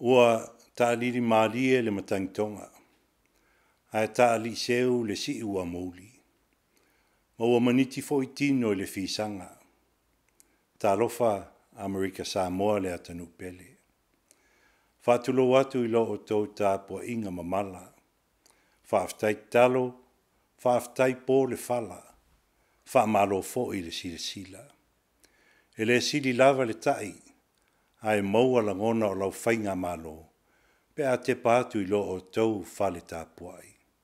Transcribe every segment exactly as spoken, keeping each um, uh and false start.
Ua ta'alili malie le matangtonga. Ai ta'ali seu le si ua mouli. Ma ua maniti fo itino le fisanga. Talofa Amerika Samoa le atanu pele. Fatulo watu ilo o tau tāpua inga mamala. Faaftai talo, faaftai po le fala. Faamalo fo i le sila sila. E le sili lava le tai. Ai maua langona o lau whainga malo. Pe a te pātu ilo o tau fale tāpuai.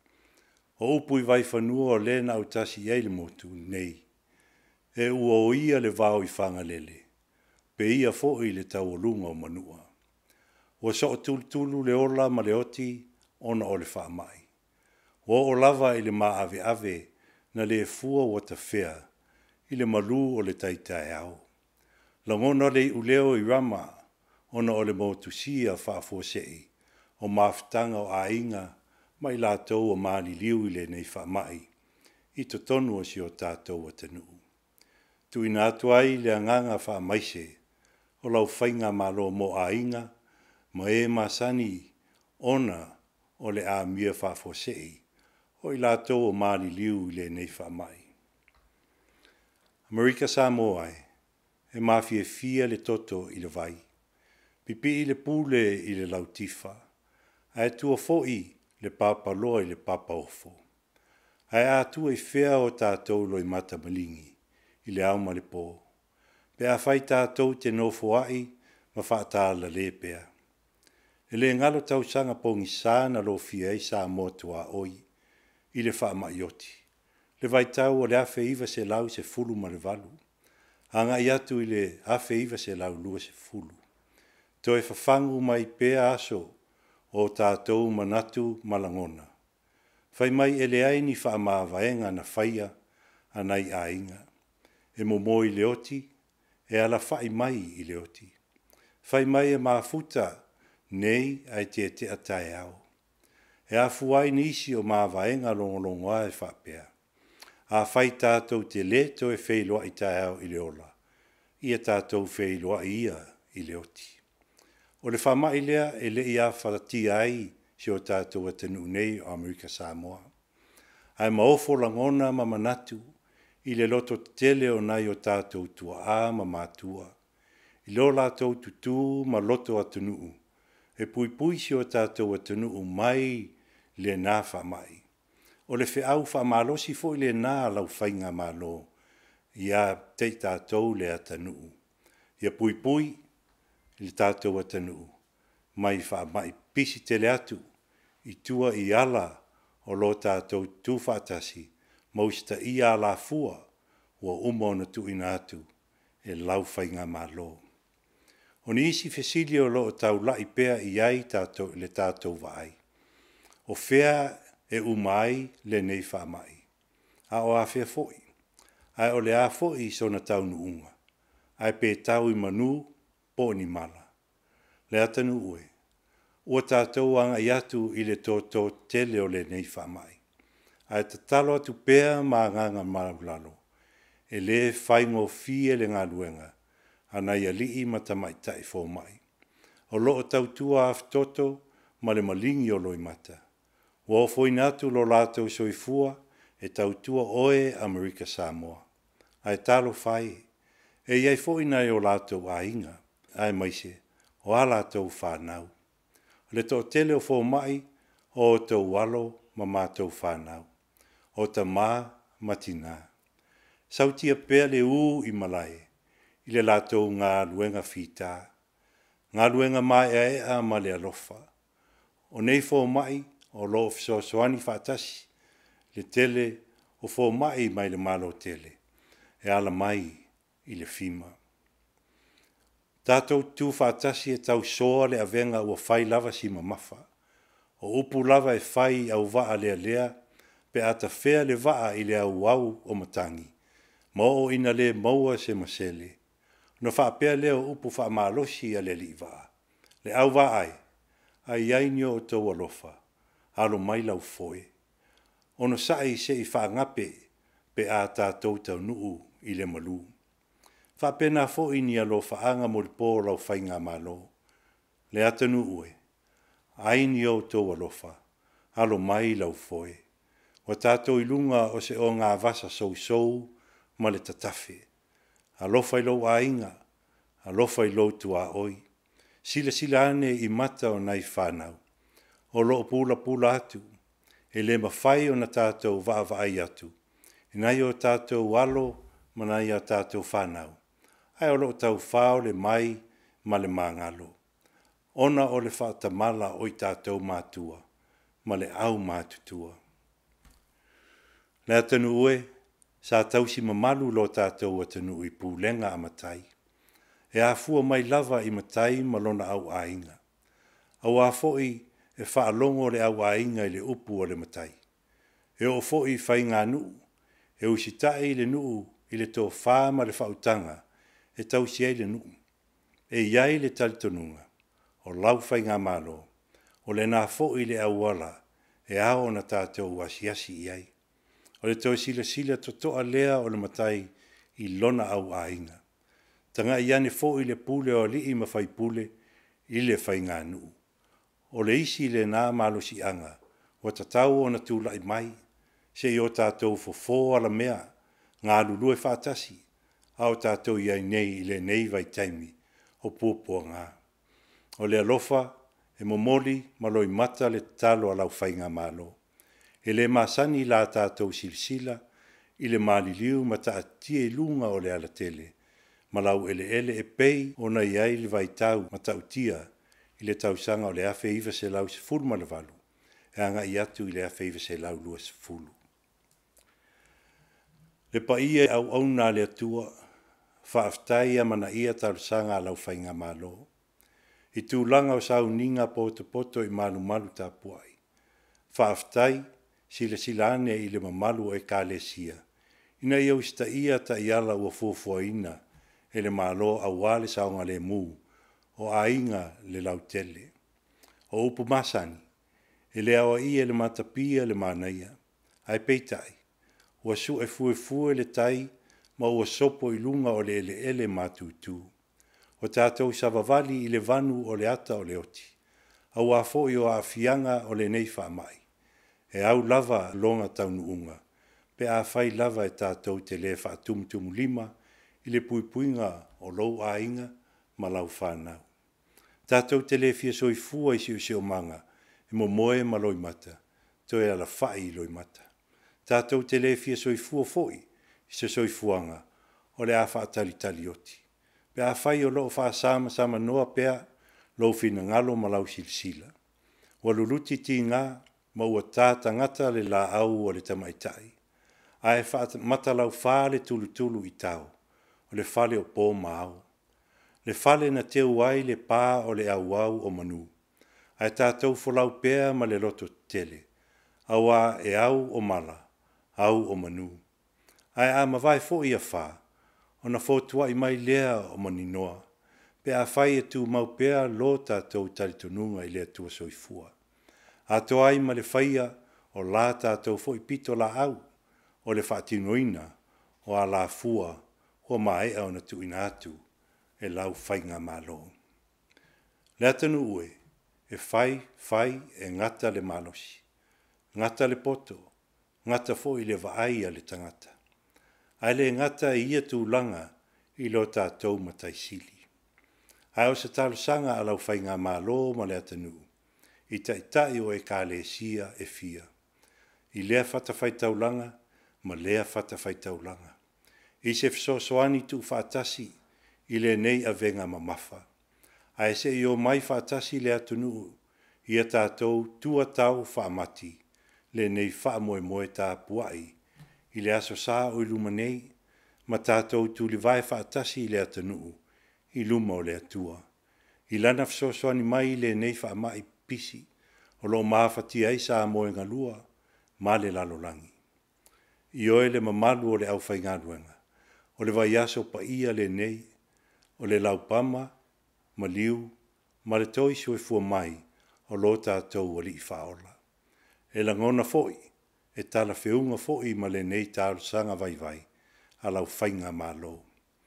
O upui vai whanua o lena au tasi ei le motu nei. E ua o ia le vau i whanga lele. Pe ia fo i le tau o lunga o manua. O so o tulu tulu le ola ma le oti ona o le wha mai. O o lava i le maa ave ave na le fua o ta whea i le malu o le taitai au. Langona le uleo i rama ona o le motu sia wha fuosei o maftanga o ainga mai la tau o maali liu i le nei wha mai i to tonu o si o tātou o tanu. Tu ina atuai le anganga wha maise o lau whainga malo mo ainga ma e masani ona o le a mia wha fuosei o i la tau o maali liu i le nei wha mai. Amerika Samoa e mafie fia le toto i le vai. Pipi i le pule i le lautifa. Ai tua foi le papa loa i le papa ofo. Ai atu e fea o tātou loi mata malingi i le au le po. Pe a fai tātou te nofo ai ma whaatala le pea. E le ngalo tau sanga pongi sāna lo fia i sā motua oi i le wha maioti. Le vai tau o le afe iwa se lau se fulu ma le valu. Anga i atu i le afe iwa se lau lua se fulu. To e whafangu mai pea aso o tātou manatu malangona. Whai mai ele aini wha maavaenga na whaia anai a inga. E momo i leoti, e ala whai mai i leoti. Whai mai e maafuta nei ai te te atai au. E a fuai nisi o maavaenga longolongoa e whapea. A whai tātou te leto e wheiloa i tai au i leola. Ia tātou wheiloa ia i leoti. O le whamai lea e le ia whatati ai si o tātou atanu nei o Amerika Samoa. Ai maofo langona ma manatu i le loto tele o nai o tātou tua a ma mātua. I lo lātou tutu ma loto atanu. E pui pui si o tātou atanu mai le nā whamai. O le whiau whamalosi fo i le nā lau whainga malo. Ia te tātou le atanu. Ia pui pui i tātou atanu, mai wha mai pisi tele atu, i tua i ala o lo tātou tū whaatasi, mausta i ala fua, ua umo na tu ina atu, e lau whainga malo. O ni isi fesili o lo o tau lai pea i ai tātou le tātou vai. O fea e umai le nei wha mai. A o a fea foi. Ai o le a foi so na tau nuunga. Ai pe tau i manu, po ni mala. Le atanu ue. Ua tātou anga i atu i le tōtō tele o le nei whamai. Ai te talo atu pēa mā nganga maulalo. E le whaingo fie le ngā luenga. Ana ia lii matamai tai fō mai. O loo tautua aftoto ma le malingi o loi mata. Ua o fwoi natu lo lātou soifua e tautua oe Amerika Samoa. Ai talo whai. E iai fwoi nai o lātou a inga. Ai maise, o ala tau whanau. Le tō tele o fō mai, o tau walo ma mātou whanau. O ta mā matina. Sautia pēr le u i malai, i le lātou ngā luenga whita. Ngā luenga mai e ea ma le alofa. O nei fō mai, o lo so soani whatasi, le tele o fō mai mai le malo tele. E ala mai i le fima. Tātou tū whātasi e tau soa le avenga ua whai lava si mamafa. O upu lava e whai au waa lea lea, pe ata whea le waa i le au au o matangi. Ma o ina le maua se masele. No whaapea leo upu wha malosi a le li waa. Le au waa ai, ai ainio o tau alofa, alo mai lau foe. Ono sai se i whaangape, pe a tātou tau nuu i le malu. Whapena fo ini alo whaanga mo le pō lau whainga malo. Le atanu ue. Aini o tō alofa, alo mai lau foe. O tātou ilunga o se o ngā vasa sou sou, ma le tatafe. Alofa i lau ainga, alofa i lau tua oi. Sila sila ane i mata o nai whanau. O loo pula pula atu, e le mawhai o na tātou waa waai atu. E nai o tātou alo, ma nai o tātou whanau. Ai o loo tau whao le mai, ma le mangalo. Ona o le whaatamala o i tātou mātua, ma le au mātutua. Le atanu ue, sa tausi mamalu lo tātou atanu i pūlenga a matai. E a fua mai lava i matai malona au ainga. Au a foi e whaalongo le au ainga i le upu o le matai. E o foi whai ngā nuu, e usitai le nuu i le tō whāma le whautanga, e tausi ai le nuu. E iai le talitonunga, o lau whai ngā malo, o le nā foi le auala, e ao na tātou asiasi iai. O le tō sila sila to toa lea o le matai i lona au ainga. Tanga iane fo i le pule o li i mawhai pule i le whai ngā nuu. O le isi le nā malo si anga, o tatau o na tūlai mai, se i o tātou fo fo ala mea, ngā lulue whātasi, a o tātou iai nei i le nei vai taimi, o pūpua ngā. O le alofa, e momoli maloi mata le talo alau whai ngā malo. E le masani la tātou silsila, i le maliliu mata atie lunga o le ala tele, malau ele ele e pei o na iai le vai tau mata utia, i le tausanga o le afe iwa se lau se fulu ma le valu, e anga i atu i le afe iwa se lau lua se fulu. Le pa ia au au na le atua, whaaftai a mana ia tausanga lau whainga malo, i tūlanga o sau ninga poto poto i malu malu tā puai. Whaaftai, sila sila ane i le mamalu e kālesia. Ina iau sta ia ta iala ua fufua ina e le malo a wale saunga le mu o ainga le lautele. O upu masani, e le awa ia le matapia le manaia. Ai peitai, ua su e fue fue le tai ma ua sopo i lunga o le ele ele matutu. O tātou savavali i le vanu o le ata o le oti. A ua fo i o a fianga o le neifa mai. E au lava longa taunu unga, pe a fai lava e tātou te le wha tumutumu lima, i le puipuinga o lou a inga, ma lau whanau. Tātou te le fia soi fua i siu sio manga, e mo moe ma loi mata, to e ala whai loi mata. Tātou te le fia soi fua foi, i se soi fuanga, o le a wha tali tali oti. Pe a fai o loo wha sama sama noa pea, lou fina ngalo ma lau silsila. Waluluti ti ngā, ma ua tāta ngata le la au o le tamaitai. Ai wha mata lau whale tulu tulu i tau, o le whale o pō mau. Le whale na teu ai le pā o le au au o manu. Ai tātou wholau pēa ma le loto tele. Awa e au o mala, au o manu. Ai a mawai fo ia wha, o na fōtua i mai lea o maninoa. Pe a whai e tū mau pēa lo tātou talitonunga i lea tua soifua. A to ai ma le whaia o la tātou fo i pito la au, o le whaatinoina o a la fua o mai au na tuina atu e lau whainga malo. Le atanu ue, e whai, whai e ngata le malosi, ngata le poto, ngata fo i le vaai a le tangata. Ai le ngata i ia tūlanga i lo tātou matai sili. Ai o se talo sanga a lau whainga malo ma le atanu. I tai tai o e kālesia e fia. I lea whatawhai taulanga, ma lea whatawhai taulanga. I se fisosoani tu whatasi, i le nei a venga mamafa. Ai se i o mai whatasi le atunu, i a tātou tua tau whaamati, le nei whaamoe moe tā puai, i le aso sā o i luma nei, ma tātou tu li vai whatasi le atunu, i luma o le atua. I lana fisosoani mai le nei whaamai pisi, o lo mawhati ai sa moe ngalua, ma le lalolangi. I oe le mamalu o le au whai ngaruenga, o le vai aso pa ia le nei, o le laupama, ma liu, ma le toi sue fua mai, o lo tātou o li i whaola. E la ngona foi, e tala whiunga foi ma le nei tālu sanga vai vai, a lau whainga malo.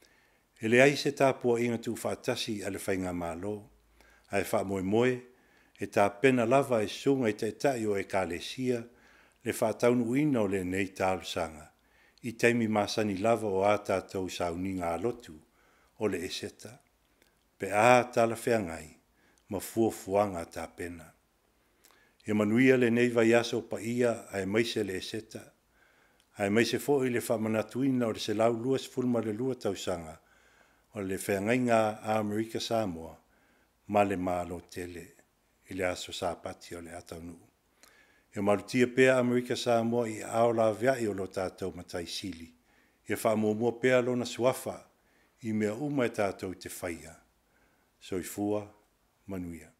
E le ai se tāpua inga tu whaatasi a le whainga malo, ai wha moe moe, e tā pena lava e sunga i te tai o e kālesia, le whātaunu ina o le nei tālusanga, i teimi masani lava o a tātou sauninga alotu o le eseta, pe a tala whiangai, ma fuafuanga tā pena. E manuia le nei vai aso pa ia ai maise le eseta, ai maise fo i le whamanatuina o le se lau luas fulma le lua tausanga, o le whiangainga a Amerika Samoa, ma le malo tele, i le aso sāpati o le ataunu. E marutia pea Amerika Samoa i aola via i o lo tātou matai sili, e whaamua pea lona suafa, i mea uma e tātou te whaia. Soifua, manuia.